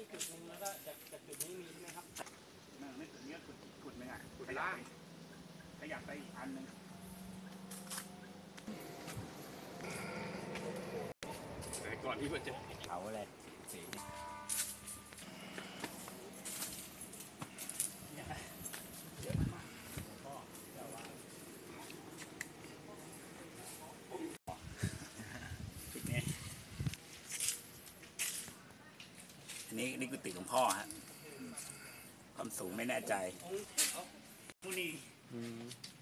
จุดหนึ่งแล้วก็จากจุดนี้มีใช่ไหมครับไม่ถึงเนี้ยขุดหนึ่งอ่ะขุดขยับไปอีกอันหนึ่งก่อนที่มันจะเผาอะไรสีเยอะมากก็แต่ว่าจุดนี้นี่กุฏิหลวงพ่อฮะความสูงไม่แน่ใจมุนี